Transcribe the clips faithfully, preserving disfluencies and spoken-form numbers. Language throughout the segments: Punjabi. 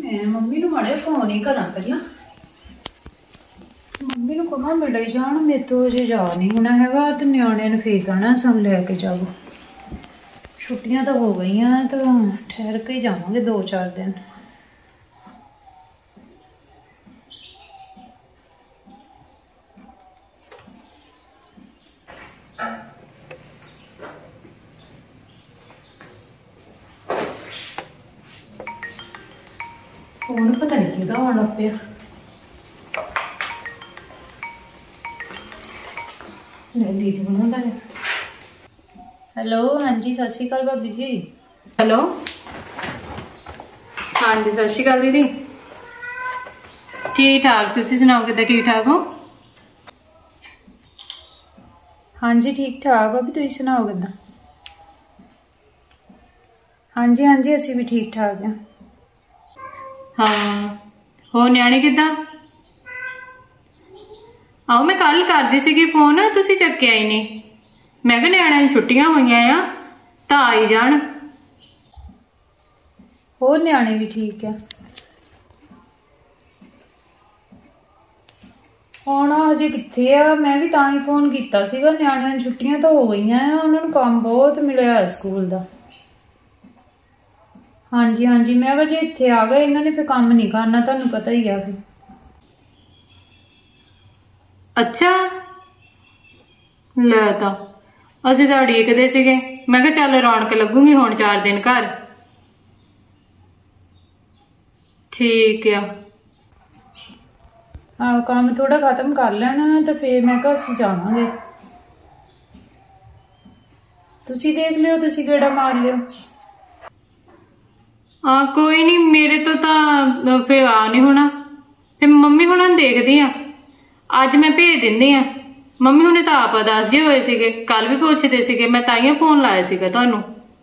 मैं मम्मी ਨੂੰ ਮਾੜੇ ਫੋਨ ਹੀ ਕਰਾਂ ਪਹਿਲਾਂ। ਮੰਮੀ ਨੂੰ ਕਹਾਂ ਮਿਲੇ ਜਾਣ, ਮੇਰੇ ਤੋਂ ਅਜੇ ਜਾ ਨਹੀਂ ਹੋਣਾ ਹੈਗਾ ਤੇ ਨਿਆਣਿਆਂ ਨੂੰ ਫੇਰ ਕਹਿਣਾ ਸਾਨੂੰ ਲੈ ਕੇ ਜਾਓ। ਛੁੱਟੀਆਂ ਤਾਂ ਹੋ ਗਈਆਂ ਤਾਂ ਠਹਿਰ ਕੇ ਹੀ ਜਾਵਾਂਗੇ ਦੋ ਚਾਰ ਦਿਨ। फोन पता नहीं किहदा आउण लग पिया। दीदी बनाता है। हेलो हाँ जी सत श्री अकाल भाभी जी। हेलो हाँ जी सत श्री अकाल दीदी। ठीक ठाक तुसीं सुनाओ किद्दां ठीक ठाक हो? हाँ जी ठीक ठाक भाभी तुसीं सुनाओ किद्दां? हाँ जी हाँ जी असीं भी ठीक ठाक हैं। हाँ हो न्याणे किद्दां? आओ मैं कल करदी सीगी फोन तुसीं चक्किया ही नहीं। मैं कहा न्याणियां नूं छुट्टियां होईयां आ तां आई जाण। हो न्याणे भी ठीक है। आउणा हजे कित्थे आ, मैं भी तां ही फोन कीता सीगा। न्याणियां नूं छुट्टियां तां हो गईयां आ, उन्हां नूं काम बहुत मिलिया है स्कूल दा। हाँ जी हाँ जी मैं वजह इत्थे आ गए, इन्होंने फिर काम नहीं करना, तुहानू पता ही है फिर। अच्छा ले तां असीं तां उड़ीकदे सीगे, मैं कहा चल रौनक लगूगी हुण चार दिन घर। ठीक है हाँ काम थोड़ा खत्म कर लेना तो फिर मैं कहा असीं जावांगे। तुसीं देख लियो, तुसीं गेड़ा मार लियो। हाँ कोई नहीं, मेरे तो तां फिर आ नहीं होना, फिर मम्मी हुणां नूं देखदी आ, अज मैं भेज दिंदी आ। मम्मी हुणे तां आप दस जे होए सीगे, कल भी पुछदे सीगे, मैं ताइयों फोन लाया सीगा तुहानूं।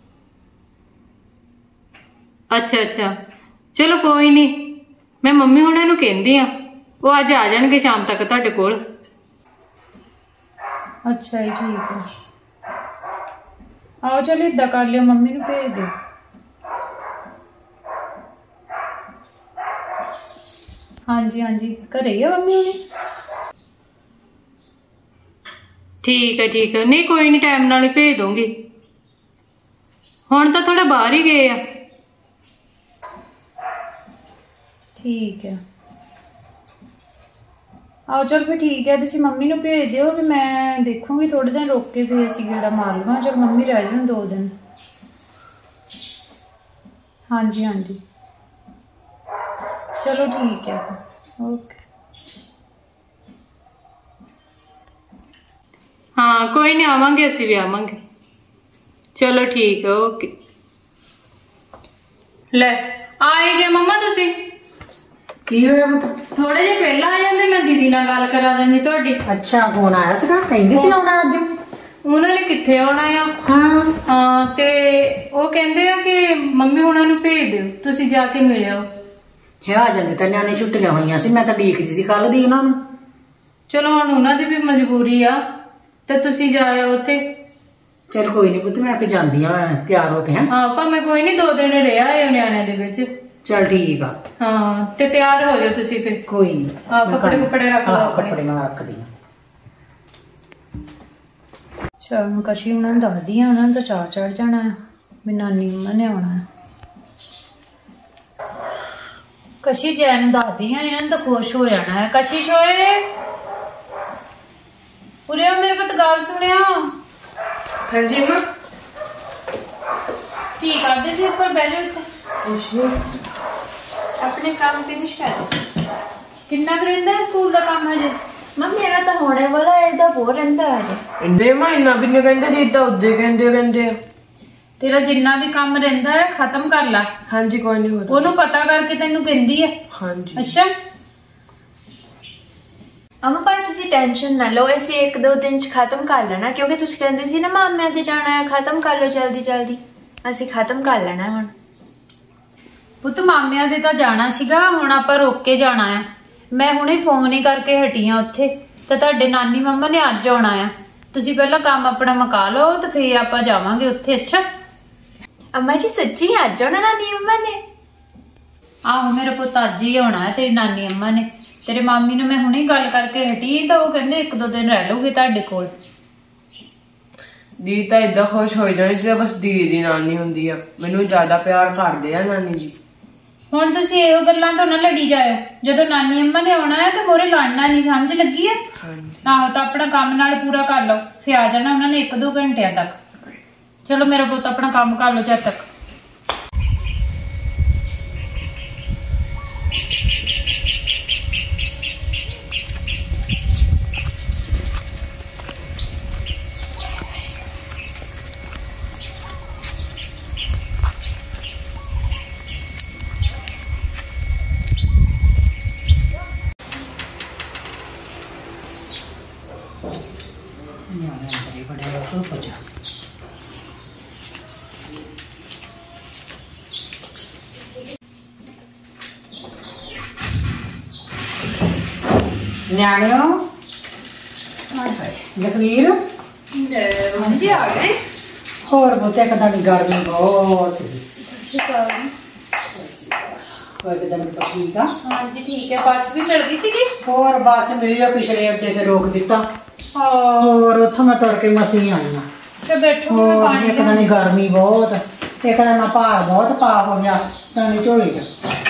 अच्छा अच्छा चलो कोई नहीं, मैं मम्मी हुणां नूं कहंदी आ, वो अज आ जाणगे शाम तक तुहाडे कोल। अच्छा जी ठीक है, आओ चलो इदां कर लियो, मम्मी नूं भेज दिओ। हाँ जी हाँ जी घरे ही है मम्मी हुणे? ठीक है ठीक है, नहीं कोई नहीं टाइम नाल ही भेज दूंगी। हुण तां थोड़ा बाहर ही गए आ। ठीक है आओ चल फिर ठीक है, तुसीं मम्मी नूं भेज दिओ, फिर मैं देखूंगी थोड़े दिन रुक के फिर असीं गेड़ा मार लवां। चल मम्मी रह जाण दो दिन। हाँ जी हाँ जी चलो ठीक है ओके। हाँ कोई नहीं आवांगे, असीं भी आवांगे। चलो ठीक है ओके। ले आए गए मम्मा तुसीं? की होया थोड़े जे पहला आ जांदे, मैं दीदी नाल गल करा दिंदी तुहाडी। अच्छा फोन आया सीगा, कहंदी सी आउणा अज। उन्हां ने कित्थे आउणा आ? हाँ हाँ ते ओ कहंदे आ कि मम्मी उन्हां नूं भेज दिओ, तुसीं जाके मिल आओ। है आ जांदे तां न्याणे छुट्टियां होईयां सी, मैं तां देखदी सी कल दी उन्हां नूं। चलो हुण उन्हां दी भी मजबूरी आ ते तुसीं जाओ उत्थे। चल कोई नहीं पुत्त, मैं आपे जांदी आ तैयार हो के। हैं हाँ भावें कोई नहीं दो दिन रह आए न्याणियां दे विच। चल ठीक आ। हाँ ते तैयार हो जाओ तुसीं फिर। कोई नहीं हाँ कपड़े कुपड़े रख लो अपने। कपड़े मैं रख दी। चल मैं कशी उन्हां नूं दसदी आ, उन्हां नूं तां चाऽ चढ़ जाना है भी नानी मम्मा ने आउणा है। कशी जै नूं दसदी आ, इन्हां नूं तां खुश हो जाना है। कशिश होए उरे मेरे पुत्त गल सुनिया। हाँ जी मां की करदे सी? ऊपर बैठ जाओ इत्थे। कुछ नहीं, अपने काम फिनिश कर दी। किन्ना करिंदा है स्कूल दा काम हजे? मां मेरा तो होने वाला है, इदा बहुत रहिंदा है। इंदे मां इन्ना भी नहीं कहंदे, जिद्दां उद्दे कहंदे कहंदे। तेरा जिन्ना भी काम रहिंदा है खत्म कर ला। हाँ जी कोई नहीं होता। ओनू पता करके तैनू कहंदी है। हाँ जी अच्छा अम्मा भाई तुसी टेंशन ना लो, ऐसे एक दो दिन च खत्म कर लेना, क्योंकि तुसी कहंदे सी ना मामे दे जाना है, खत्म कर लो जल्दी जल्दी। असीं खत्म कर लेना हुण। पुत्त मामिया दे तां जाना सीगा, हुण आपां रोक के जाना है। मैं हुणे फोन ही करके हटी हां उत्थे, ते तुहाडे नानी मम्मा ने अज आउणा है। तुसी पहला काम अपना मुका लो ते फिर आपां जावांगे उत्थे। अच्छा अम्मा जी सच्ची अज आउणा नानी मम्मा ने? ਆਹੋ ਮੇਰਾ ਪੁੱਤ ਅੱਜ ਹੀ ਆਉਣਾ ਹੈ ਤੇਰੀ ਨਾਨੀ ਅੰਮਾ ਨੇ। ਤੇਰੇ ਮਾਮੀ ਨੂੰ ਮੈਂ ਹੁਣੇ ਗੱਲ ਕਰਕੇ ਹਟੀ ਤਾਂ ਉਹ ਕਹਿੰਦੇ ਇੱਕ ਦੋ ਦਿਨ ਰਹਿ ਲਊਗੀ ਤੁਹਾਡੇ ਕੋਲ। ਦੀ ਤਾਂ ਇਦਾਂ ਖੁਸ਼ ਹੋ ਜਾਣੀ ਜੇ ਬਸ ਦੀ ਦੀ ਨਾਨੀ ਹੁੰਦੀ ਆ। ਮੈਨੂੰ ਜ਼ਿਆਦਾ ਪਿਆਰ ਕਰਦੇ ਆ ਨਾਨੀ ਜੀ। ਹੁਣ ਤੁਸੀਂ ਇਹੋ ਗੱਲਾਂ ਤੋਂ ਨਾ ਲੜੀ ਜਾਇਓ। ਜਦੋਂ ਨਾਨੀ ਅੰਮਾ ਨੇ ਆਉਣਾ ਹੈ ਤਾਂ ਮੋਰੇ ਲੜਨਾ ਨਹੀਂ, ਸਮਝ ਲੱਗੀ ਹੈ? ਆਹੋ ਤਾਂ ਆਪਣਾ ਕੰਮ ਨਾਲ ਪੂਰਾ ਕਰ ਲਓ, ਫਿਰ ਆ ਜਾਣਾ ਉਹਨਾਂ ਨੇ ਇੱਕ ਦੋ ਘੰਟਿਆਂ ਤੱਕ। ਚਲੋ ਮੇਰਾ ਪੁੱਤ ਆਪਣਾ ਕੰਮ ਕਰ ਲਓ ਜਦ ਤੱਕ। ਨਿਆਣਿਓ ਜਖਵੀਰ ਹਾਂਜੀ ਆ ਗਏ। ਹੋਰ ਬੋਤੇ ਕਦਾਂ ਦੀ ਗਰਮੀ ਬਹੁਤ ਸੀ। ਸਤਿ ਸ਼੍ਰੀ ਅਕਾਲ। ਹੋਰ ਕਦਾਂ ਤਾਂ ਠੀਕ ਆ? ਹਾਂਜੀ ਠੀਕ ਹੈ। ਬੱਸ ਵੀ ਮਿਲ ਗਈ ਸੀਗੀ? ਹੋਰ ਬੱਸ ਮਿਲੀ ਆ, ਪਿਛਲੇ ਅੱਡੇ ਤੇ ਰੋਕ ਦਿੱਤਾ। ਹਾਂ ਹੋਰ ਉੱਥੋਂ ਮੈਂ ਤੁਰ ਕੇ ਮਸੀਂ ਆਈ ਆ। ਅੱਛਾ ਬੈਠੋ, ਮੈਂ ਹੋਰ ਪਾਣੀ ਇੱਕ ਦਿਨ ਗਰਮੀ ਬਹੁਤ, ਇੱਕ ਦਿਨ ਨਾ ਭਾਰ ਬਹੁਤ ਪਾ ਹੋ ਗਿਆ ਤਾਂ ਝੋਲੇ ਚ।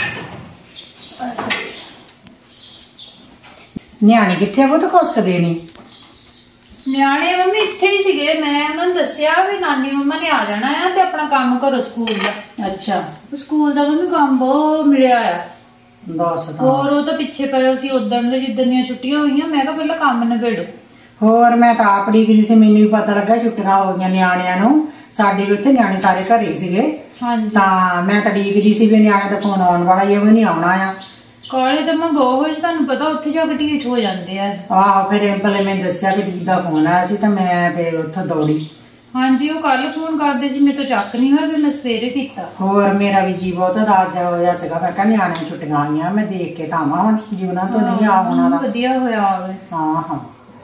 ਨਿਆਣੇ ਕਿੱਥੇ ਆ? ਉਹ ਤਾਂ ਖੁਸਕਦੇ ਨੇ। ਨਿਆਣੇ ਮੰਮੀ ਇੱਥੇ ਹੀ ਸੀਗੇ। ਮੈਂ ਉਹਨਾਂ ਨੂੰ ਦੱਸਿਆ ਵੀ ਨਾਨੀ ਮੰਮਾ ਨੇ ਆ ਜਾਣਾ ਆ ਤੇ ਆਪਣਾ ਕੰਮ ਕਰੋ ਸਕੂਲ ਦਾ। ਅੱਛਾ ਸਕੂਲ ਦਾ ਮੰਮੀ ਕੰਮ ਬਹੁਤ ਮਿਲਿਆ ਆ। ਬਸ ਤਾਂ ਹੋਰ ਉਹ ਤਾਂ ਪਿੱਛੇ ਪਏ ਸੀ ਉਦੋਂ ਦੇ, ਜਿੱਦਣ ਦੀਆਂ ਛੁੱਟੀਆਂ ਹੋਈਆਂ। ਮੈਂ ਕਿਹਾ ਪਹਿਲਾਂ ਕੰਮ ਨਿਬੇੜੋ। ਹੋਰ ਮੈਂ ਤਾਂ ਆਪ ਡਿਗਰੀ ਸੀ, ਮੈਨੂੰ ਵੀ ਪਤਾ ਲੱਗਾ ਛੁੱਟੀਆਂ ਹੋ ਗਈਆਂ ਨਿਆਣਿਆਂ ਨੂੰ। ਸਾਡੇ ਵੀ ਉੱਥੇ ਨਿਆਣੇ ਸਾਰੇ ਘਰੇ ਸੀਗੇ ਹਾਂਜੀ ਤਾਂ ਮੈਂ ਤਾਂ ਡਿਗਰੀ ਸੀ ਵੀ ਨਿਆਣੇ ਦਾ ਫੋਨ ਆਉਣ ਵਾਲਾ ਹੀ ਆ, ਉਹ ਨਹੀਂ ਆਉਣਾ ਆ। ਕਾਲੇ ਤਾਂ ਮੈਂ ਬਹੁਤ ਹੋਈ, ਤੁਹਾਨੂੰ ਪਤਾ ਉੱਥੇ ਜਾ ਕੇ ਢੀਠ ਹੋ ਜਾਂਦੇ ਆ। ਆਹੋ ਫਿਰ ਪਹਿਲੇ ਮੈਂ ਦੱਸਿਆ ਕਿ ਦੀਦੀ ਦਾ ਫੋਨ ਆਇਆ ਸੀ ਤਾਂ ਮੈਂ ਫਿਰ ਉੱਥੋਂ ਦੌੜੀ। ਹਾਂਜੀ ਉਹ ਕੱਲ ਫੋਨ ਕਰਦੇ ਸੀ, ਮੇਰੇ ਤੋਂ ਚੱਕ ਨਹੀਂ ਹੋਇਆ, ਫਿਰ ਮੈਂ ਸਵੇਰੇ ਕੀਤਾ। ਹੋਰ ਮੇਰਾ ਵੀ ਜੀ ਬਹੁਤ ਰਾਜ ਹੋਇਆ ਸੀਗਾ। ਮੈਂ ਕਿਹਾ ਨਿਆਣੇ ਛੁੱਟੀਆਂ ਆਈਆਂ, ਮੈਂ ਦੇਖ ਕੇ ਤਾਂ ਆਵਾਂ ਹੁਣ ਜੀਵਨਾਂ ਤੋਂ ਨਹੀਂ ਆ ਉਹਨਾਂ ਦਾ। ਵਧੀਆ ਹੋਇਆ ਆ ਗਏ। ਹਾਂ ਹਾਂ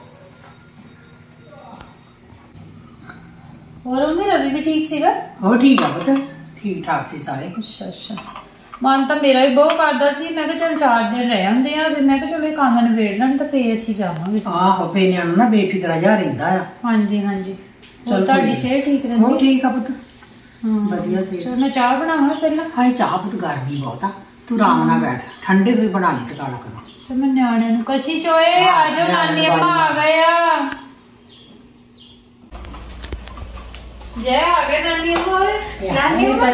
ਹੋਰ ਉਹ ਮੇਰਾ ਵੀ ਠੀਕ ਸੀਗਾ? ਉਹ ਠੀਕ ਆ ਪੁੱਤ, ਠੀਕ ਠਾਕ ਸੀ ਸਾਰੇ। ਅੱਛਾ ਅੱਛਾ। ਮਨ ਤਾਂ ਮੇਰਾ ਵੀ ਬਹੁਤ ਕਰਦਾ ਸੀ, ਮੈਂ ਕਿਹਾ ਚਲ ਚਾਰ ਦਿਨ ਰਹਿ ਹੁੰਦੇ ਆ, ਫਿਰ ਮੈਂ ਕਿਹਾ ਚਲੋ ਇਹ ਕੰਮ ਨਿਬੇੜ ਲੈਣ ਤਾਂ ਫੇਰ ਅਸੀਂ ਜਾਵਾਂਗੇ। ਆਹੋ ਫੇਰ ਨਿਆਣਾ ਨਾ ਬੇਫਿਕਰਾ ਜਾ ਰਹਿੰਦਾ ਆ। ਹਾਂਜੀ ਹਾਂਜੀ। ਚਲ ਤੁਹਾਡੀ ਸਿਹਤ ਠੀਕ ਰਹਿੰਦੀ? ਉਹ ਠੀਕ ਆ ਪੁੱਤ, ਹਾਂ ਵਧੀਆ ਸੀ। ਚਲ ਮੈਂ ਚਾਹ ਬਣਾਵਾਂ ਪਹਿਲਾਂ। ਹਾਏ ਚਾਹ ਪੁੱਤ ਗਰਮੀ ਬਹੁਤ ਆ, ਤੂੰ ਆਰਾਮ ਨਾਲ ਬੈਠ, ਠੰਡੇ ਹੋਏ ਬਣਾ ਲਈ ਤੇ ਕਾਲਾ ਕਰੋ। ਚਲ ਮੈਂ ਨਿਆਣਿਆਂ ਨੂੰ ਕਸ਼ੀ ਚੋਏ ਆ ਜਾਓ, ਨਾਨੀ ਅੰਮਾ ਆ ਗਏ ਆ। ਜੈ ਆ ਗਏ ਨਾਨੀ ਅੰਮਾ ਓਏ। ਨਾਨੀ ਅੰਮਾ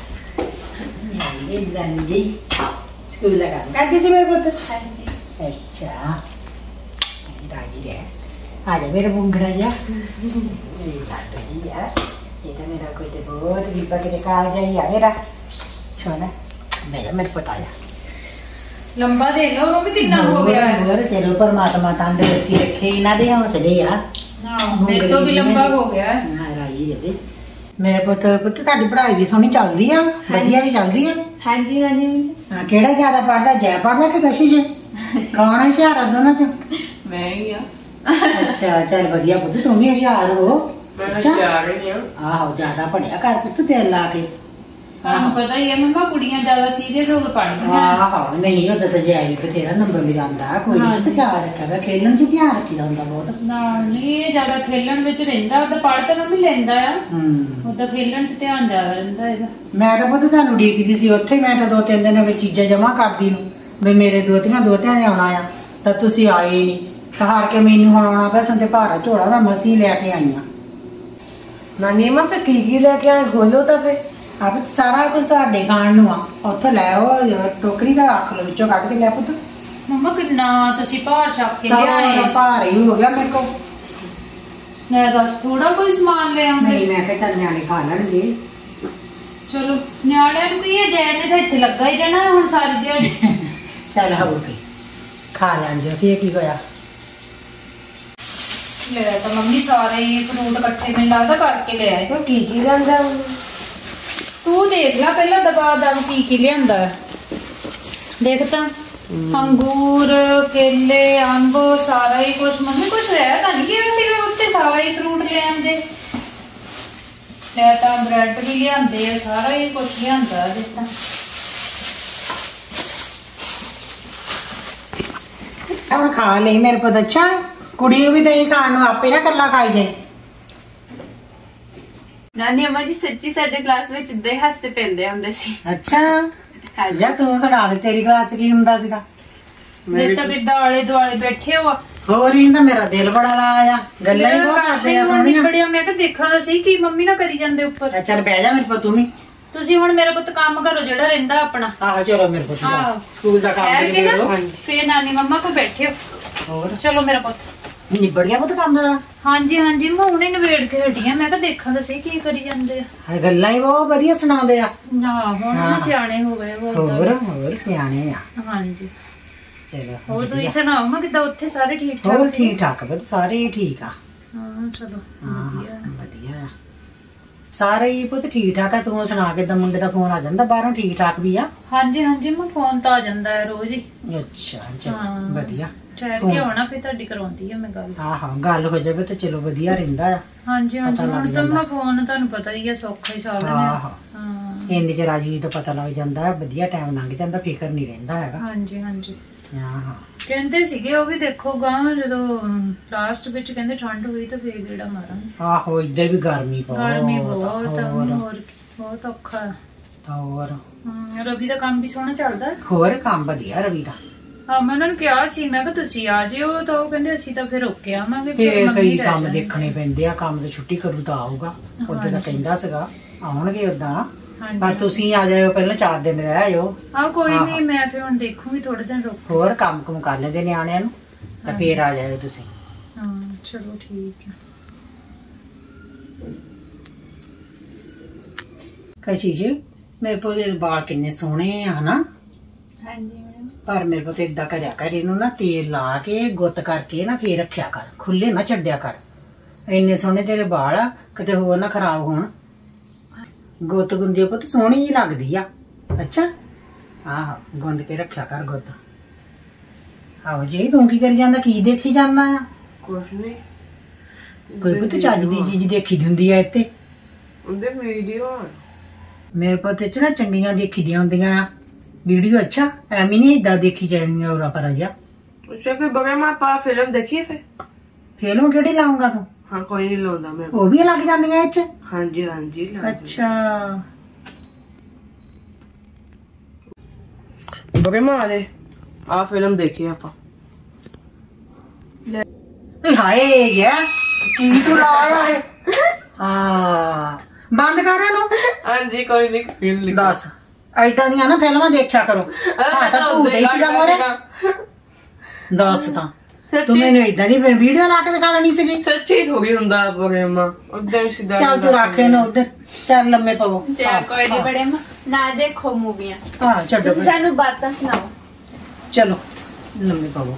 ਇਹ ਨਾਨੀ ਜੀ ਸਕੂਲ ਲਗਾ ਕਰਦੇ ਸੀ ਮੇਰੇ ਪੁੱਤ। ਹਾਂਜੀ ਅੱਛਾ ਰਾਜੀ ਹੈ। ਆ ਜਾ ਮੇਰਾ ਬੁੰਗੜਾ ਜਾ। ਇਹ ਲਾਡੋ ਜੀ ਆ, ਇਹ ਤਾਂ ਮੇਰਾ ਕੋਈ ਤੇ ਬਹੁਤ ਵੀ ਬਗੜੇ ਕਾਲ ਜਾਈ ਆ ਮੇਰਾ ਛੋਨਾ। ਮੇਰਾ ਮੇਰੇ ਪੁੱਤ ਆਇਆ ਲੰਬਾ ਦੇ ਲਓ ਮੰਮੀ ਕਿੰਨਾ ਹੋ ਗਿਆ ਹੈ। ਹੋਰ ਚਲੋ ਪਰਮਾਤਮਾ ਤੰਦਰੁਸਤੀ ਰੱਖੇ, ਇਹਨਾਂ ਦੇ ਹੌਸਲੇ ਆ। ਹਾਂ ਮੇਰੇ ਤੋਂ ਵੀ ਲੰਬਾ ਹੋ ਗਿਆ ਹੈ। ਹਾਂ ਰਾਜੀ ਜੀ। ਮੇਰੇ ਪੁੱਤ ਪੁੱਤ ਤੁਹਾਡੀ ਪੜ੍ਹਾਈ ਵੀ ਸੋਹਣੀ ਚੱਲਦੀ ਆ, ਵਧੀਆ ਵੀ ਚੱਲਦੀ ਆ। ਹਾਂਜੀ ਨਾਨੀ ਜੀ। ਹਾਂ ਕਿਹੜਾ ਜ਼ਿਆਦਾ ਪੜ੍ਹਦਾ, ਜੈ ਪੜ੍ਹਦਾ ਕਿ ਕਸ਼ੀ ਚ? ਕੌਣ ਹੈ ਹੁਸ਼ਿਆਰ ਆ ਦੋਨਾਂ ਚ? ਮੈਂ ਹੀ ਆ। ਅੱਛਾ ਚੱਲ ਵਧੀਆ ਪੁੱਤ, ਤੂੰ ਵੀ ਹੁਸ਼ਿਆਰ ਹੋ। ਮੈਂ ਹੁਸ਼ਿਆਰ ਹੀ ਆ। ਆਹੋ ਜ਼ਿਆਦਾ ਪੜਿਆ ਕਰ ਪੁੱਤ, ਦਿਲ ਲਾ ਕੇ। ਤੁਹਾਨੂੰ ਪਤਾ ਹੀ ਹੈ ਮੰਮਾ ਕੁੜੀਆਂ ਜ਼ਿਆਦਾ ਸੀਰੀਅਸ ਹੋ ਕੇ ਪੜ੍ਹਦੀਆਂ। ਆਹੋ ਨਹੀਂ ਉਹਦਾ ਤਾਂ ਜੈ ਵੀ ਬਥੇਰਾ ਨੰਬਰ ਲਿਆਂਦਾ, ਕੋਈ ਨਹੀਂ ਪੁੱਤ ਖਿਆਲ ਰੱਖਿਆ, ਖੇਲਣ ਚ ਧਿਆਨ ਰੱਖੀਦਾ ਹੁੰਦਾ ਬਹੁਤ। ਨਾ ਨਹੀਂ ਇਹ ਜ਼ਿਆਦਾ ਖੇਲਣ ਵਿੱਚ ਰਹਿੰਦਾ, ਉਹਦਾ ਪੜ੍ਹ ਤਾਂ ਮੰਮੀ ਲੈਂਦਾ ਆ, ਹੂੰ ਉਹਦਾ ਖੇਲਣ ਚ ਧਿਆਨ ਜ਼ਿਆਦਾ ਰਹਿੰਦਾ ਇਹਦਾ। ਮੈਂ ਤਾਂ ਪੁੱਤ ਤੁਹਾਨੂੰ ਉਡੀਕਦੀ ਸੀ ਉੱਥੇ, ਮੈਂ ਤਾਂ ਦੋ ਤਿੰਨ ਦਿਨ ਹੋ ਗਏ ਚੀਜ਼ਾਂ ਜਮਾ ਕਰਦੀ ਨੂੰ ਵੀ ਮੇਰੇ ਦੋਤੀਆਂ ਦੋਤਿਆਂ ਨੇ ਆਉਣਾ ਆ, ਤਾਂ ਤੁਸੀਂ ਆਏ ਨਹੀਂ। ਤਾਂ ਹਾਰ ਕੇ ਮੈਨੂੰ ਹੁਣ ਆਉਣਾ ਪਿਆ, ਸੰਤੇ ਭਾਰਾ ਝੋਲਾ ਮੈਂ ਮਸੀਂ ਲੈ ਕੇ ਆਈ ਆ। ਨਾਨੀ ਅੰਮਾ ਫਿਰ ਕੀ ਕੀ ਲੈ ਕੇ ਆਏ, ਖੋਲੋ ਤਾਂ ਫਿਰ। ਆਪ ਸਾਰਾ ਕੁਝ ਤੁਹਾਡੇ ਖਾਣ ਨੂੰ ਆ, ਉੱਥੋਂ ਲੈ ਉਹ ਟੋਕਰੀ ਦਾ ਰੱਖ ਲਓ, ਵਿੱਚੋਂ ਕੱਢ ਕੇ ਲੈ ਪੁੱਤ। ਮੰਮਾ ਕਿੰਨਾ ਤੁਸੀਂ ਭਾਰ ਚੱਕ ਕੇ ਲਿਆਏ। ਤਾਂ ਭਾਰ ਹੀ ਹੋ ਗਿਆ ਮੇਰੇ ਕੋਲ। ਮੈਂ ਦੱਸ ਥੋੜਾ ਕੋਈ ਸਮਾਨ ਲੈ ਆਉਂਦੇ। ਨਹੀਂ ਮੈਂ ਕਿਹਾ ਚੱਲ ਨਿਆਣੇ ਖਾ ਲੈਣਗੇ। ਚਲੋ ਨਿਆਣਿਆਂ ਨੂੰ ਕੀ ਹੈ, ਜੈਨ ਨੇ ਤਾਂ ਇੱਥੇ ਲੱਗਾ ਹੀ ਰਹਿਣਾ ਹੁਣ ਸਾਰੀ ਦਿਹਾੜੀ। ਚੱਲ ਹੋਊਗੀ ਖਾ ਲੈਂਦੇ, ਫੇਰ ਕੀ ਹੋਇਆ। ਲੈ ਤਾਂ ਮੰਮੀ ਸਾਰੇ ਹੀ ਫਰੂਟ ਇਕੱਠੇ ਮੈਨੂੰ ਲੱਗਦਾ ਕਰਕੇ ਲੈ ਆਏ। ਕੀ ਕੀ ਲਿਆਂਦਾ? ਤੂੰ ਦੇਖ ਲੈ ਪਹਿਲਾਂ ਦਬਾ ਦਬ ਕੀ ਕੀ ਲਿਆਂਦਾ ਹੈ। ਦੇਖ ਤਾਂ ਅੰਗੂਰ ਕੇਲੇ ਅੰਬ ਸਾਰਾ ਹੀ ਕੁਛ। ਮੰਮੀ ਕੁਛ ਰਹਿ ਤਾਂ ਨਹੀਂ ਗਿਆ ਸੀਗਾ ਉੱਤੇ, ਸਾਰਾ ਹੀ ਫਰੂਟ ਲੈ ਆਂਦੇ। ਲੈ ਤਾਂ ਬ੍ਰੈਡ ਵੀ ਲਿਆਂਦੇ ਆ, ਸਾਰਾ ਹੀ ਕੁਛ ਲਿਆਂਦਾ। ਦੇਖ ਤਾਂ ਹੁਣ ਖਾ ਲਈ ਮੇਰੇ ਪੁੱਤ। ਅੱਛਾ ਕੁੜੀ ਨੂੰ ਵੀ ਦਹੀਂ ਖਾਣ ਨੂੰ, ਆਪੇ ਨਾ ਕੱਲਾ ਖਾਈ ਜਾਏ। ਨਾਨੀ ਅਮਾ ਜੀ ਸੱਚੀ ਸਾਡੇ ਕਲਾਸ ਵਿੱਚ ਦੇ ਹਾਸੇ ਪੈਂਦੇ ਹੁੰਦੇ ਸੀ। ਅੱਛਾ ਜਾ ਤੂੰ ਸੁਣਾ ਦੇ, ਤੇਰੀ ਕਲਾਸ ਚ ਕੀ ਹੁੰਦਾ ਸੀਗਾ? ਜੇ ਤਾਂ ਕਿੱਦਾਂ ਆਲੇ ਦੁਆਲੇ ਬੈਠੇ ਹੋ। ਹੋਰ ਹੀ ਤਾਂ ਮੇਰਾ ਦਿਲ ਬੜਾ ਲਾਇਆ, ਗੱਲਾਂ ਹੀ ਬਹੁਤ ਕਰਦੇ ਆ ਸੋਹਣੀਆਂ। ਬੜਿਆ ਮੈਂ ਕਿਹਾ ਦੇਖਾਂ ਤਾਂ ਸਹੀ ਕੀ ਮੰਮੀ ਨਾ ਕਰੀ ਜਾਂਦੇ ਉੱਪਰ। ਚੱਲ ਬਹਿ ਜਾ ਮੇਰੇ ਪੁੱਤ ਤੂੰ ਵੀ। ਤੁਸੀਂ ਹੁਣ ਮੇਰਾ ਪੁੱਤ ਕੰਮ ਕਰੋ ਜਿਹੜਾ ਰਹਿੰਦਾ ਆਪਣਾ। ਆਹੋ ਚਲੋ ਮੇਰੇ ਪੁੱਤ ਆਹੋ। ਸਕੂਲ ਦਾ ਕੰਮ ਠਹਿਰ ਕੇ ਦੇ ਨਾ ਦਿਓ। ਫੇਰ ਨਾਨੀ ਮੰਮਾ ਕੋ ਬੈਠੇ ਹੋ। ਹੋਰ ਚਲੋ ਮੇਰਾ ਪੁੱਤ। ਨਿਬੜ ਗਿਆ ਪੁੱਤ ਕੰਮ ਦਾ? ਹਾਂਜੀ ਹਾਂਜੀ ਮੈਂ ਹੁਣੇ ਨਵੇੜ ਕੇ ਹਟੀ ਆ। ਮੈਂ ਕਿਹਾ ਦੇਖਾਂ ਤਾਂ ਸਹੀ ਕੀ ਕਰੀ ਜਾਂਦੇ ਆ। ਹਾਂ ਗੱਲਾਂ ਹੀ ਬਹੁਤ ਵਧੀਆ ਸੁਣਾਉਂਦੇ ਆ। ਨਾ ਹੁਣ ਨਾ ਸਿਆਣੇ ਹੋ ਗਏ ਬਹੁਤ। ਹੋਰ ਹੋਰ ਸਿਆਣੇ ਆ। ਹਾਂਜੀ ਚਲੋ ਹੋਰ ਤੁਸੀਂ ਸੁਣਾਓ ਮੈਂ ਕਿੱਦਾਂ ਉੱਥੇ ਸਾਰੇ ਠੀਕ ਠਾਕ ਹੋਰ ਸੀ? ਠੀਕ ਠਾਕ ਪੁੱਤ, ਸਾਰੇ ਹੀ ਠੀਕ ਆ। ਹਾਂ ਚਲੋ ਹਾਂ ਵਧੀਆ। ਵਧੀਆ ਸਾਰੇ ਹੀ ਪੁੱਤ ਠੀਕ ਠਾਕ ਆ। ਤੂੰ ਸੁਣਾ ਕਿੱਦਾਂ? ਮੁੰਡੇ ਦਾ ਫੋਨ ਆ ਜਾਂਦਾ ਬਾਹਰੋਂ? ਠੀਕ ਠਾਕ ਵੀ ਆ? ਹਾਂਜੀ ਹਾਂਜੀ ਮੈਂ ਫੋਨ ਤਾਂ ਆ ਜਾਂਦਾ ਹੈ ਰੋਜ਼ ਹੀ। ਅੱਛਾ ਚਲੋ ਹਾਂ। ਵਧੀਆ। ਠਹਿਰ ਕੇ ਆਉਣਾ ਫਿਰ ਤੁਹਾਡੀ ਕਰਾਉਂਦੀ ਆ ਮੈਂ ਗੱਲ। ਹਾਂ ਹਾਂ ਗੱਲ ਹੋ ਜਾਵੇ ਤਾਂ ਚਲੋ ਵਧੀਆ ਰਹਿੰਦਾ ਆ। ਹਾਂਜੀ ਹਾਂਜੀ ਪਤਾ ਲੱਗ ਹੁਣ ਤਾਂ ਜਾਂਦਾ। ਮੈਂ ਫੋਨ ਤੁਹਾਨੂੰ ਪਤਾ ਹੀ ਆ ਸੌਖਾ ਹੀ ਸਾਲ ਹਾਂ ਨੇ। ਹਾਂ ਹਾਂ ਇੰਨੇ ਚ ਰਾਜੀ ਤਾਂ ਪਤਾ ਲੱਗ ਜਾਂਦਾ, ਵਧੀਆ ਟਾਈਮ ਲੰਘ ਜਾਂਦਾ, ਫਿਕਰ ਨਹੀਂ ਰਹਿੰਦਾ ਹੈਗਾ। ਹਾਂਜੀ ਹਾਂਜੀ ਹਾਂ ਹਾਂ ਕਹਿੰਦੇ ਸੀਗੇ ਉਹ ਵੀ ਦੇਖੋ ਗਾਂ ਜਦੋਂ ਲਾਸਟ ਵਿੱਚ ਕਹਿੰਦੇ ਠੰਡ ਹੋਈ ਤਾਂ ਫੇਰ ਗੇੜਾ ਮਾਰਾਂਗੇ। ਆਹੋ ਇੱਧਰ ਵੀ ਗਰਮੀ ਬਹੁਤ ਗਰਮੀ ਆ। ਬਹੁਤ ਆ, ਹੋਰ ਹੋਰ ਕੀ, ਬਹੁਤ ਔਖਾ ਹੈ। ਹੋਰ ਹਮ, ਰਵੀ ਦਾ ਕੰਮ ਵੀ ਸੋਹਣਾ ਚੱਲਦਾ ਹੈ। ਹੋਰ ਕੰਮ ਵਧੀਆ ਰਵੀ ਦਾ। ਹਾਂ ਮੈਂ ਉਹਨਾਂ ਨੂੰ ਕਿਹਾ ਸੀ ਮੈਂ ਕਿਹਾ ਤੁਸੀਂ ਆ ਜਿਓ ਤਾਂ ਉਹ ਕਹਿੰਦੇ ਅਸੀਂ ਤਾਂ ਫਿਰ ਰੁਕੇ ਆਵਾਂਗੇ। ਤੇ ਚਲੋ ਮੰਮੀ ਕਈ ਰਹਿ ਕੰਮ ਜਾਣਗੇ। ਦੇਖਣੇ ਪੈਂਦੇ ਆ। ਕੰਮ ਤੇ ਛੁੱਟੀ ਕਰੂ ਤਾਂ ਆਊਗਾ। ਉਦੋਂ ਤਾਂ ਕਹਿੰਦਾ ਸੀਗਾ ਆਉਣਗੇ ਉਦਾਂ, ਹਾਂਜੀ ਪਰ ਤੁਸੀਂ ਆ ਜਾਇਓ ਪਹਿਲਾਂ, ਚਾਰ ਦਿਨ ਰਹਿ ਆਇਓ। ਹਾਂ ਕੋਈ ਨਹੀਂ ਮੈਂ ਫਿਰ ਹੁਣ ਦੇਖੂਗੀ ਥੋੜੇ ਦਿਨ ਰੁਕ। ਹੋਰ ਕੰਮ ਕੁਮ ਕਰ ਲੈਂਦੇ ਨਿਆਣਿਆਂ ਨੂੰ ਤਾਂ ਫੇਰ ਆ ਜਾਇਓ ਤੁਸੀਂ। ਹਾਂ ਚਲੋ ਠੀਕ ਹੈ। ਕਸ਼ੀ ਜੀ ਮੇਰੇ ਪੁੱਤ ਦੇ ਵਾਲ ਕਿੰਨੇ ਸੋਹਣੇ ਆ ਹਨਾ। ਹਾਂਜੀ ਮੈਡਮ। ਪਰ ਮੇਰੇ ਪੁੱਤ ਏਦਾਂ ਕਰਿਆ ਕਰ, ਇਹਨੂੰ ਨਾ ਤੇਲ ਲਾ ਕੇ ਗੁੱਤ ਕਰਕੇ ਨਾ ਫੇਰ ਰੱਖਿਆ ਕਰ, ਖੁੱਲੇ ਨਾ ਛੱਡਿਆ ਕਰ। ਇੰਨੇ ਸੋਹਣੇ ਤੇਰੇ ਵਾਲ ਆ, ਕਿਤੇ ਹੋਰ ਨਾ ਖਰਾਬ ਹੋਣ। ਗੁੱਤ ਗੁੰਦੀ ਪੁੱਤ ਸੋਹਣੀ ਹੀ ਲੱਗਦੀ ਆ। ਅੱਛਾ ਆਹੋ ਗੁੰਦ ਕੇ ਰੱਖਿਆ ਕਰ ਗੁੱਤ। ਆਹੋ ਜੀ ਤੂੰ ਕੀ ਕਰੀ ਜਾਂਦਾ? ਕੀ ਦੇਖੀ ਜਾਂਦਾ ਆ? ਕੁਛ ਨਹੀਂ, ਕੋਈ ਪੁੱਤ ਚੱਜ ਦੀ ਚੀਜ਼ ਦੇਖੀ ਦੀ ਹੁੰਦੀ ਆ ਇੱਥੇ। ਉਹਦੇ ਵੀਡੀਓ ਮੇਰੇ ਪੁੱਤ ਚ ਨਾ ਚੰਗੀਆਂ ਦੇਖੀ ਦੀਆਂ ਹੁੰਦੀਆਂ ਆ ਵੀਡੀਓ। ਅੱਛਾ ਐਵੇਂ ਨਹੀਂ ਏਦਾਂ ਦੇਖੀ ਜਾਣੀਆਂ ਉਰਾ ਪਰਾ ਜਾ। ਅੱਛਾ ਫਿਰ ਬਗੈਰ ਮੈਂ ਆਪਾਂ ਫਿਲਮ ਦੇਖੀਏ ਫਿਰ? ਫਿਲਮ ਕਿਹੜੀ ਲਾਉਂਗਾ ਤੂੰ? ਹਾਂ ਕੋਈ ਨਹੀਂ ਲਾਉਂਦਾ ਮੈਂ। ਉਹ ਵੀ ਲੱਗ ਜਾਂਦੀਆਂ ਇਹ ਚ? ਹਾਂਜੀ ਹਾਂਜੀ ਲਾ ਅੱਛਾ ਬਗੈਰ ਮੈਂ ਆ ਦੇ ਆ ਫਿਲਮ ਦੇਖੀਏ ਆਪਾਂ। ਏ ਹਾਏ ਯਾ ਕੀ ਤੂੰ ਲਾਇਆ ਹੈ? ਹਾਂ ਬੰਦ ਕਰ ਇਹਨੂੰ। ਹਾਂਜੀ ਕੋਈ ਨਹੀਂ ਫਿਲਮ ਦੱਸ ਏਦਾਂ ਦੀਆਂ ਨਾ ਫਿਲਮਾਂ ਦੇਖਿਆ ਕਰੋ। ਹਾਂ ਤਾਂ ਭੂਤ ਹੀ ਸੀਗਾ ਮੋਰੇ। ਦੱਸ ਤਾਂ ਤੂੰ ਮੈਨੂੰ ਏਦਾਂ ਦੀ ਵੀਡੀਓ ਲਾ ਕੇ ਦਿਖਾ ਲੈਣੀ ਸੀਗੀ। ਸੱਚੀ ਥੋੜੀ ਹੁੰਦਾ ਬਗੈਰ ਮੈਂ ਉਦਾਂ ਸਿੱਧਾ। ਚੱਲ ਤੂੰ ਰੱਖ ਇਹਨੂੰ ਉਧਰ, ਚੱਲ ਲੰਮੇ ਪਵੋ। ਚਲ ਕੋਈ ਨਹੀਂ ਬੜੇ ਨਾ ਦੇਖੋ ਮੂਵੀਆਂ, ਹਾਂ ਛੱਡੋ ਤੁਸੀਂ ਸਾਨੂੰ ਬਾਤਾਂ ਸੁਣਾਓ। ਚਲੋ ਲੰਮੇ ਪਵੋ।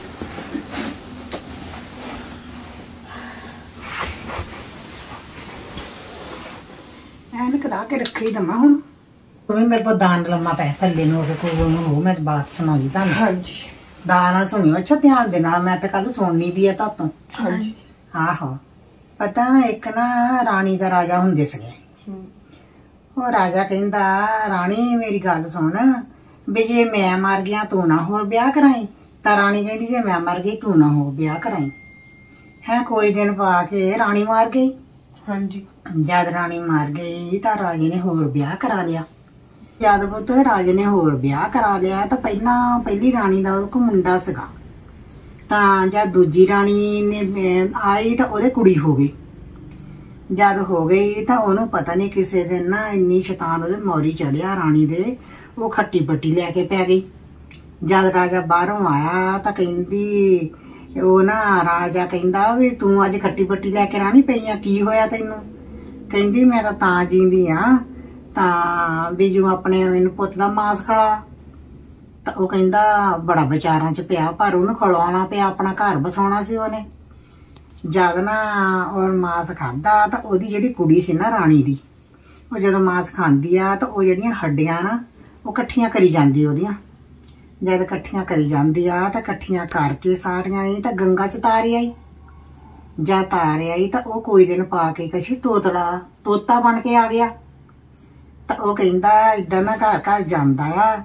ਐਨਕ ਲਾ ਕੇ ਰੱਖੀ ਦਮਾ ਹੁਣ। ਤੂੰ ਵੀ ਮੇਰੇ ਕੋਲ ਦਾਨ ਲੰਮਾ ਪੈ ਥੱਲੇ ਨੂੰ ਕੋਲ ਨੂੰ ਹੋ। ਮੈਂ ਬਾਤ ਸੁਣਾਉਂਦੀ ਤੁਹਾਨੂੰ। ਹਾਂਜੀ ਦਾਣਾ ਸੁਣਿਓ ਅੱਛਾ ਧਿਆਨ ਦੇ ਨਾਲ। ਮੈਂ ਤੇ ਕੱਲ ਸੁਣਨੀ ਵੀ ਆ ਤਾਤੋਂ। ਹਾਂਜੀ ਆਹੋ ਪਤਾ ਨਾ ਇੱਕ ਨਾ ਰਾਣੀ ਦਾ ਰਾਜਾ ਹੁੰਦੇ ਸੀਗੇ। ਉਹ ਰਾਜਾ ਕਹਿੰਦਾ ਰਾਣੀ ਮੇਰੀ ਗੱਲ ਸੁਣ ਵੀ ਜੇ ਮੈਂ ਮਰ ਗਿਆ ਤੂੰ ਨਾ ਹੋਰ ਵਿਆਹ ਕਰਾਈ। ਤਾਂ ਰਾਣੀ ਕਹਿੰਦੀ ਜੇ ਮੈਂ ਮਰ ਗਈ ਤੂੰ ਨਾ ਹੋਰ ਵਿਆਹ ਕਰਾਈ। ਹੈ ਕੋਈ ਦਿਨ ਪਾ ਕੇ ਰਾਣੀ ਮਾਰ ਗਈ। ਹਾਂਜੀ ਜਦ ਰਾਣੀ ਮਰ ਗਈ ਤਾਂ ਰਾਜੇ ਨੇ ਹੋਰ ਵਿਆਹ ਕਰਾ ਲਿਆ। ਜਦ ਪੁੱਤ ਰਾਜੇ ਨੇ ਹੋਰ ਵਿਆਹ ਕਰਾ ਲਿਆ ਤਾਂ ਪਹਿਲਾਂ ਪਹਿਲੀ ਰਾਣੀ ਦਾ ਉਹ ਮੁੰਡਾ ਸੀਗਾ। ਤਾਂ ਜਦ ਦੂਜੀ ਰਾਣੀ ਨੇ ਆਈ ਤਾਂ ਉਹਦੇ ਕੁੜੀ ਹੋ ਗਈ। ਜਦ ਹੋ ਗਈ ਤਾਂ ਉਹਨੂੰ ਪਤਾ ਨਹੀਂ ਕਿਸੇ ਦਿਨ ਨਾ ਇੰਨੀ ਸ਼ੈਤਾਨ ਉਹਦੇ ਮੌਰੀ ਚੜਿਆ ਰਾਣੀ ਦੇ, ਉਹ ਖੱਟੀ ਪੱਟੀ ਲੈ ਕੇ ਪੈ ਗਈ। ਜਦ ਰਾਜਾ ਬਾਹਰੋਂ ਆਇਆ ਤਾਂ ਕਹਿੰਦੀ ਉਹ ਨਾ ਰਾਜਾ ਕਹਿੰਦਾ ਵੀ ਤੂੰ ਅੱਜ ਖੱਟੀ ਪੱਟੀ ਲੈ ਕੇ ਰਾਣੀ ਪਈ ਆ, ਕੀ ਹੋਇਆ ਤੈਨੂੰ? ਕਹਿੰਦੀ ਮੈਂ ਤਾਂ ਤਾਂ ਜੀਂਦੀ ਆ ਤਾਂ ਵੀ ਜੋ ਆਪਣੇ ਮੈਨੂੰ ਪੁੱਤ ਦਾ ਮਾਸ ਖੜਾ। ਤਾਂ ਉਹ ਕਹਿੰਦਾ ਬੜਾ ਵਿਚਾਰਾਂ ਚ ਪਿਆ, ਪਰ ਉਹਨੂੰ ਖੜਾਉਣਾ ਪਿਆ, ਆਪਣਾ ਘਰ ਬਸਾਉਣਾ ਸੀ ਉਹਨੇ। ਜਦ ਨਾ ਔਰ ਮਾਸ ਖਾਦਾ ਤਾਂ ਉਹਦੀ ਜਿਹੜੀ ਕੁੜੀ ਸੀ ਨਾ ਰਾਣੀ ਦੀ, ਉਹ ਜਦੋਂ ਮਾਸ ਖਾਂਦੀ ਆ ਤਾਂ ਉਹ ਜਿਹੜੀਆਂ ਹੱਡੀਆਂ ਨਾ ਉਹ ਇਕੱਠੀਆਂ ਕਰੀ ਜਾਂਦੀ ਉਹਦੀਆਂ। ਜਦ ਇਕੱਠੀਆਂ ਕਰੀ ਜਾਂਦੀ ਆ ਤਾਂ ਇਕੱਠੀਆਂ ਕਰਕੇ ਸਾਰੀਆਂ ਹੀ ਤਾਂ ਗੰਗਾ ਚ ਤਾਰ ਆਈ। ਜਦ ਤਾਰ ਆਈ ਤਾਂ ਉਹ ਕੋਈ ਦਿਨ ਪਾ ਕੇ ਕਸ਼ੀ ਤੋਤੜਾ ਤੋਤਾ ਬਣ ਕੇ ਆ ਗਿਆ। ਤਾਂ ਉਹ ਕਹਿੰਦਾ ਏਦਾਂ ਨਾ ਘਰ ਘਰ ਜਾਂਦਾ ਆ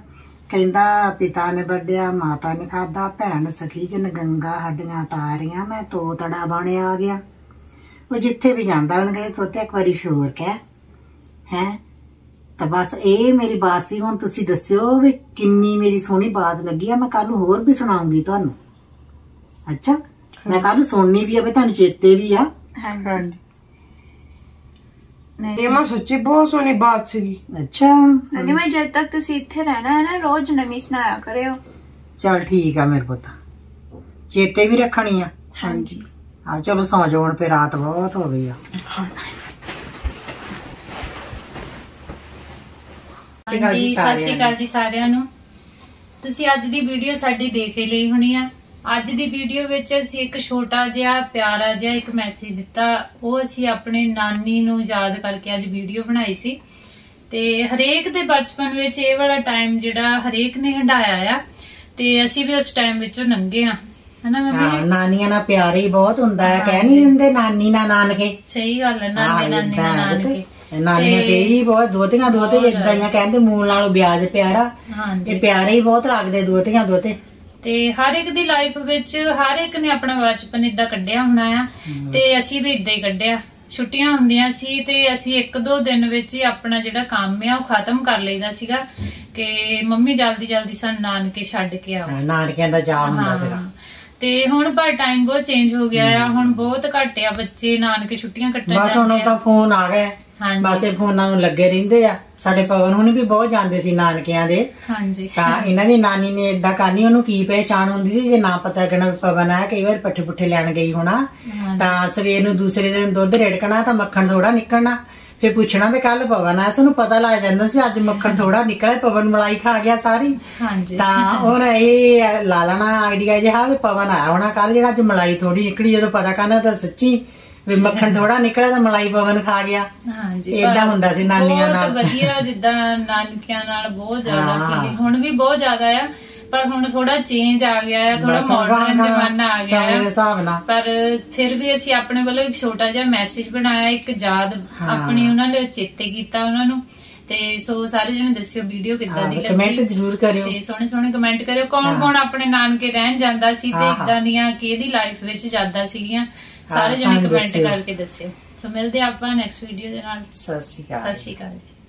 ਕਹਿੰਦਾ ਪਿਤਾ ਨੇ ਵੱਢਿਆ ਮਾਤਾ ਨੇ ਖਾਦਾ, ਭੈਣ ਸਖੀ ਜਨ ਗੰਗਾ ਹੱਡੀਆਂ ਤਾਰੀਆਂ, ਮੈਂ ਤੋਤੜਾ ਬਣਿਆ ਆ ਗਿਆ। ਉਹ ਜਿੱਥੇ ਵੀ ਜਾਂਦਾ ਉਹਨੂੰ ਕਹੇ ਤੋਤੇ ਇੱਕ ਵਾਰੀ ਸ਼ੋਰ ਕਹਿ ਹੈ। ਤਾਂ ਬਸ ਇਹ ਮੇਰੀ ਬਾਤ ਸੀ। ਹੁਣ ਤੁਸੀਂ ਦੱਸਿਓ ਵੀ ਕਿੰਨੀ ਮੇਰੀ ਸੋਹਣੀ ਬਾਤ ਲੱਗੀ ਆ। ਮੈਂ ਕੱਲ ਨੂੰ ਹੋਰ ਵੀ ਸੁਣਾਉਂਗੀ ਤੁਹਾਨੂੰ। ਅੱਛਾ, ਮੈਂ ਕੱਲ ਨੂੰ ਸੁਣਨੀ ਵੀ ਆ ਵੀ ਤੁਹਾਨੂੰ ਚੇਤੇ ਵੀ ਆ। ਹਾਂਜੀ ਇਹ ਮੈਂ ਸੱਚੀ ਬਹੁਤ ਸੋਹਣੀ ਬਾਤ ਸੀਗੀ। ਅੱਛਾ ਅਨੇ ਮੈਂ ਜਦ ਤੱਕ ਤੁਸੀਂ ਇੱਥੇ ਰਹਿਣਾ ਹੈ ਨਾ ਰੋਜ਼ ਨਵੀਂ ਸੁਣਾਇਆ ਕਰਿਓ। ਚਲ ਠੀਕ ਆ ਮੇਰੇ ਪੁੱਤ, ਚੇਤੇ ਵੀ ਰੱਖਣੀ ਆ। ਹਾਂਜੀ ਆ ਚਲੋ ਸੌ ਜਾਓ ਹੁਣ, ਫਿਰ ਰਾਤ ਬਹੁਤ ਹੋ ਗਈ ਆ। ਹਾਂਜੀ ਸਤਿ ਸ਼੍ਰੀ ਅਕਾਲ ਜੀ ਸਾਰਿਆਂ ਨੂੰ। ਤੁਸੀਂ ਅੱਜ ਦੀ ਵੀਡੀਓ ਸਾਡੀ ਦੇਖ ਹੀ ਲਈ ਹੋਣੀ ਆ। ਅੱਜ ਦੀ ਵੀਡੀਓ ਵਿੱਚ ਅਸੀਂ ਇੱਕ ਛੋਟਾ ਜਿਹਾ ਪਿਆਰਾ ਜਿਹਾ ਇੱਕ ਮੈਸੇਜ ਦਿੱਤਾ, ਉਹ ਅਸੀਂ ਆਪਣੇ ਨਾਨੀ ਨੂੰ ਯਾਦ ਕਰਕੇ ਅੱਜ ਵੀਡੀਓ ਬਣਾਈ ਸੀ। ਤੇ ਹਰੇਕ ਦੇ ਬਚਪਨ ਵਿੱਚ ਇਹ ਵਾਲਾ ਟਾਈਮ ਜਿਹੜਾ ਹਰੇਕ ਨੇ ਹੰਢਾਇਆ ਆ, ਤੇ ਅਸੀਂ ਵੀ ਉਸ ਟਾਈਮ ਵਿੱਚੋਂ ਲੰਘੇ ਆ, ਹਨਾ ਮੰਮੀ? ਨਾਨੀਆਂ ਨਾਲ ਪਿਆਰ ਹੀ ਬਹੁਤ ਹੁੰਦਾ ਹੈ। ਕਹਿ ਨਹੀਂ ਦਿੰਦੇ ਨਾਨੀ ਨਾਲ ਨਾਨਕੇ। ਸਹੀ ਗੱਲ ਹੈ, ਨਾਨੇ ਨਾਨੀ ਨਾਲ ਨਾਨਕੇ। ਨਾਨੀਆਂ ਤੇ ਹੀ ਬਹੁਤ, ਦੋਤੀਆਂ ਦੋਤੇ ਏਦਾਂ ਹੀ ਕਹਿੰਦੇ ਮੂਲ ਨਾਲੋਂ ਵਿਆਜ ਪਿਆਰਾ। ਹਾਂਜੀ, ਇਹ ਪਿਆਰੇ ਹੀ ਬਹੁਤ ਲੱਗਦੇ ਦੋਤੀਆਂ ਦੋਤੇ। ਤੇ ਹਰ ਇੱਕ ਦੀ ਲਾਈਫ ਵਿੱਚ ਹਰ ਇੱਕ ਨੇ ਆਪਣਾ ਬਚਪਨ ਏਦਾਂ ਕੱਢਿਆ ਹੋਣਾ ਆ, ਤੇ ਅਸੀਂ ਵੀ ਏਦਾਂ ਹੀ ਕੱਢਿਆ। ਛੁੱਟੀਆਂ ਹੁੰਦੀਆਂ ਸੀ ਤੇ ਅਸੀਂ ਇੱਕ ਦੋ ਦਿਨ ਵਿੱਚ ਹੀ ਆਪਣਾ ਜਿਹੜਾ ਕੰਮ ਆ ਉਹ ਖਤਮ ਕਰ ਲਈਦਾ ਸੀਗਾ ਕਿ ਮੰਮੀ ਜਲਦੀ ਜਲਦੀ ਸਾਨੂੰ ਨਾਨਕੇ ਛੱਡ ਕੇ ਆਓ। ਨਾਨਕਿਆਂ ਦਾ ਚਾਅ ਹੁੰਦਾ ਸੀਗਾ। ਤੇ ਹੁਣ ਪਰ ਟਾਈਮ ਬਹੁਤ ਚੇਂਜ ਹੋ ਗਿਆ ਆ। ਹੁਣ ਬਹੁਤ ਘੱਟ ਆ ਬੱਚੇ ਨਾਨਕੇ ਛੁੱਟੀਆਂ ਕੱਟਣ ਬਸ ਹੁਣ ਤਾਂ ਫੋਨ ਆ ਗਏ, ਬਸ ਇਹ ਫੋਨਾਂ ਨੂੰ ਲੱਗੇ ਰਹਿੰਦੇ ਆ। ਸਾਡੇ ਪਵਨ ਹੁਣੀ ਵੀ ਬਹੁਤ ਜਾਂਦੇ ਸੀ ਨਾਨਕਿਆਂ ਦੇ। ਹਾਂਜੀ, ਤਾਂ ਇਹਨਾਂ ਦੀ ਨਾਨੀ ਨੇ ਏਦਾਂ ਕਰਨੀ, ਉਹਨੂੰ ਕੀ ਪਹਿਚਾਣ ਹੁੰਦੀ ਸੀ ਜੇ ਨਾ ਪਤਾ ਕਿਹੜਾ ਪਵਨ ਆ। ਕਈ ਵਾਰ ਪੱਠੇ ਪੁੱਠੇ ਲੈਣ ਗਈ ਹੋਣਾ, ਤਾਂ ਸਵੇਰ ਨੂੰ ਦੂਸਰੇ ਦਿਨ ਦੁੱਧ ਰਿੜਕਣਾ ਤਾਂ ਮੱਖਣ ਥੋੜਾ ਨਿਕਲਣਾ, ਫਿਰ ਪੁੱਛਣਾ ਵੀ ਕੱਲ ਪਵਨ ਆ। ਸਾਨੂੰ ਪਤਾ ਲੱਗ ਜਾਂਦਾ ਸੀ ਅੱਜ ਮੱਖਣ ਥੋੜਾ ਨਿਕਲਿਆ, ਪਵਨ ਮਲਾਈ ਖਾ ਗਿਆ ਸਾਰੀ। ਹਾਂਜੀ, ਤਾਂ ਉਹ ਇਹ ਲਾ ਲੈਣਾ ਆਈਡੀਆ ਜਿਹਾ ਵੀ ਪਵਨ ਆਇਆ ਹੋਣਾ ਕੱਲ, ਜਿਹੜਾ ਅੱਜ ਮਲਾਈ ਥੋੜੀ ਨਿਕਲੀ। ਜਦੋਂ ਪਤਾ ਕਰਨਾ ਤਾਂ ਸੱਚੀ ਵੀ ਮੱਖਣ ਥੋੜਾ ਨਿਕਲਿਆ ਤਾਂ ਮਲਾਈ ਪਵਨ ਖਾ ਗਿਆ। ਹਾਂਜੀ, ਏਦਾਂ ਹੁੰਦਾ ਸੀ ਨਾਨੀਆਂ ਨਾਲ। ਬਹੁਤ ਵਧੀਆ, ਜਿੱਦਾਂ ਨਾਨਕਿਆਂ ਨਾਲ ਬਹੁਤ ਜ਼ਿਆਦਾ ਫੀਲਿੰਗ ਹੁਣ ਵੀ ਬਹੁਤ ਜ਼ਿਆਦਾ ਆ, ਪਰ ਹੁਣ ਥੋੜਾ ਚੇਂਜ ਆ ਗਿਆ ਹੈ, ਥੋੜਾ ਮਾਡਰਨ ਜ਼ਮਾਨਾ ਆ ਗਿਆ ਸਮੇਂ ਦੇ ਹਿਸਾਬ ਨਾਲ। ਪਰ ਫਿਰ ਵੀ ਅਸੀਂ ਆਪਣੇ ਵੱਲੋਂ ਇੱਕ ਛੋਟਾ ਜਿਹਾ ਮੈਸੇਜ ਬਣਾਇਆ, ਇੱਕ ਯਾਦ ਆਪਣੀ ਉਹਨਾਂ ਲਈ ਚੇਤੇ ਕੀਤਾ ਉਹਨਾਂ ਨੂੰ। ਤੇ ਸੋ ਸਾਰੇ ਜਣੇ ਦੱਸਿਓ ਵੀਡੀਓ ਕਿੱਦਾਂ ਦੀ ਲੱਗੀ, ਕਮੈਂਟ ਜ਼ਰੂਰ ਕਰਿਓ ਤੇ ਸੋਹਣੇ ਸੋਹਣੇ ਕਮੈਂਟ ਕਰਿਓ। ਕੌਣ ਕੌਣ ਆਪਣੇ ਨਾਨਕੇ ਰਹਿਣ ਜਾਂਦਾ ਸੀ ਤੇ ਇਦਾਂ ਦੀਆਂ ਕਿਹਦੀ ਲਾਈਫ ਵਿੱਚ ਯਾਦਾਂ ਸੀਗੀਆਂ, ਸਾਰੇ ਜਣੇ ਕਮੈਂਟ ਕਰਕੇ ਦੱਸਿਓ। ਸੋ ਮਿਲਦੇ ਆਪਾਂ ਨੈਕਸਟ ਵੀਡੀਓ ਦੇ ਨਾਲ। ਸਤਿ ਸ਼੍ਰੀ ਅਕਾਲ। ਸਤਿ ਸ਼੍ਰੀ ਅਕਾਲ।